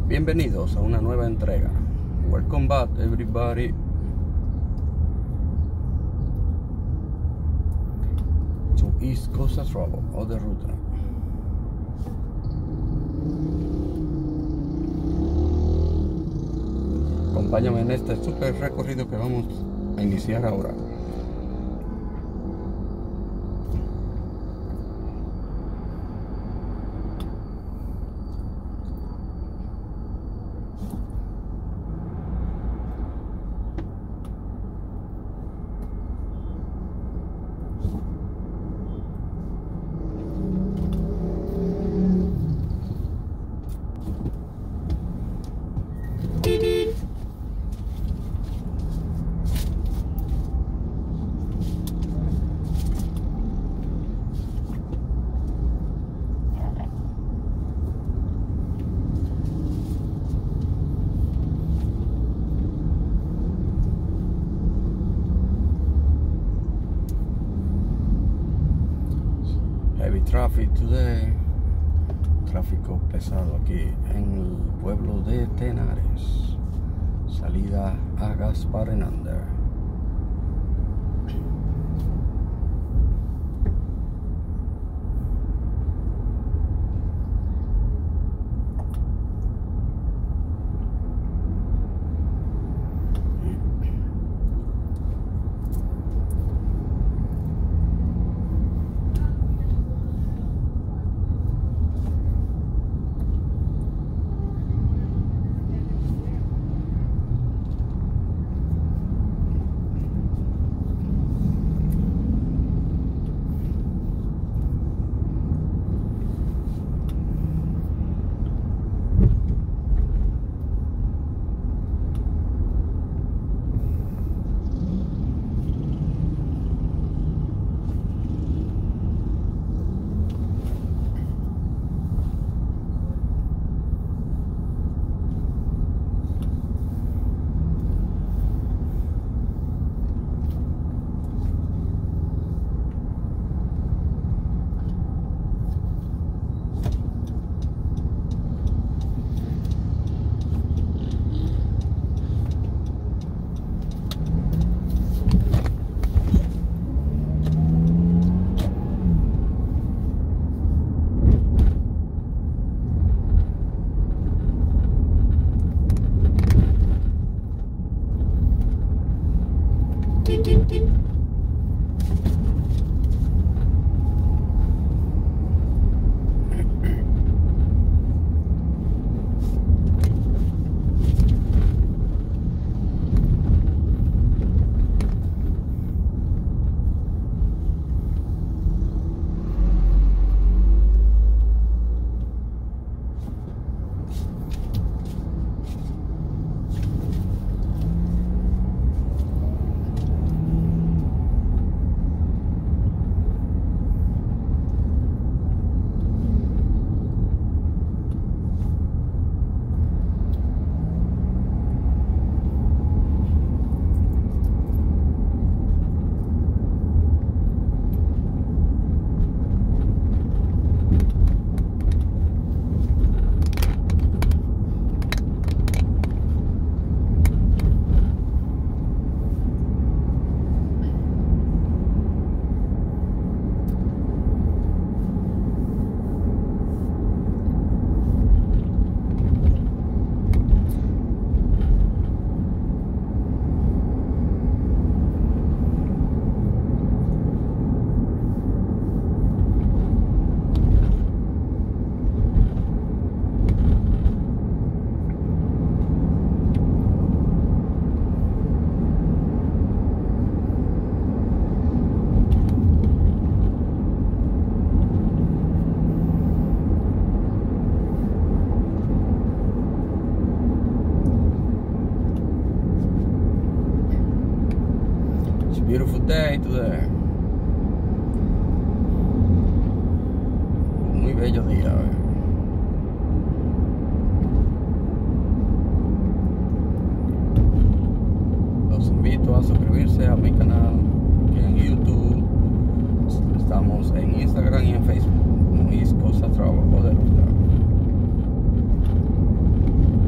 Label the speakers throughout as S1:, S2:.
S1: Bienvenidos a una nueva entrega. Welcome back, everybody. To East Coast Travel o de ruta. Acompáñame en este super recorrido que vamos a iniciar ahora. Heavy traffic today. Tráfico pesado aquí en el pueblo de Tenares. Salida a Gaspar Hernández. Beautiful day today. Muy bello día. Los invito a suscribirse a mi canal aquí en YouTube. Estamos en Instagram y en Facebook como East Coast Travel o de ruta.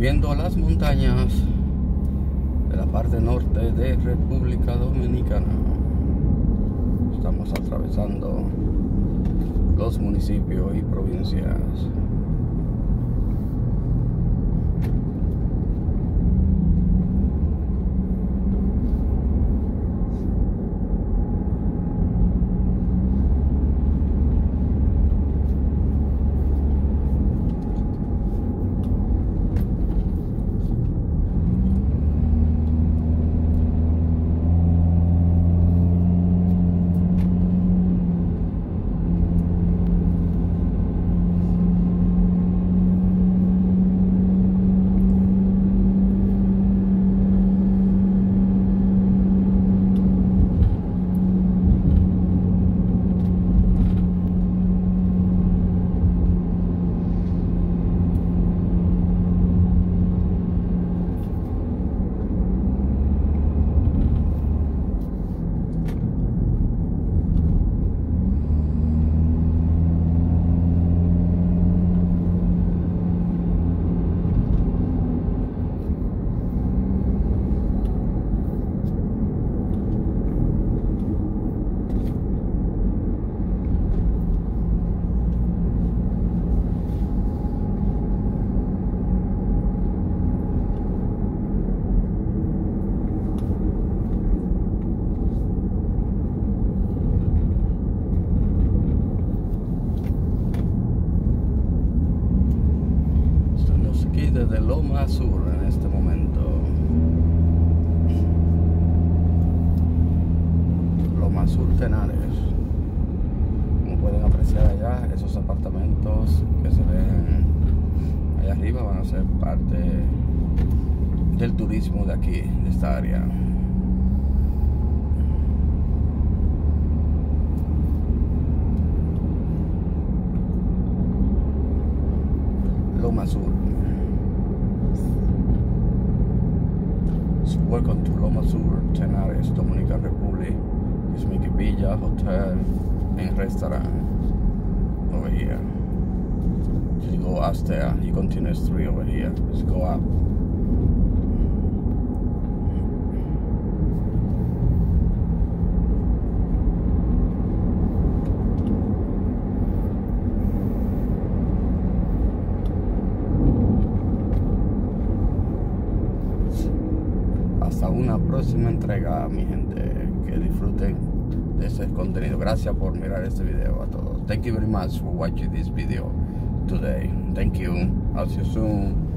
S1: subiendo las montañas de la parte norte de República Dominicana. Estamos atravesando los municipios y provincias. Desde Loma Sur en este momento. Loma Sur Tenares. Como pueden apreciar allá, esos apartamentos que se ven allá arriba van a ser parte del turismo de aquí, de esta área. Loma Sur. Welcome to Loma Sur Tenares, Dominican Republic. It's Mickey Villa Hotel and Restaurant over here. You go upstairs, you continue straight over here. Just go up. Hasta una próxima entrega, mi gente, que disfruten de este contenido. Gracias por mirar este video a todos. Thank you very much for watching this video today. Thank you. I'll see you soon.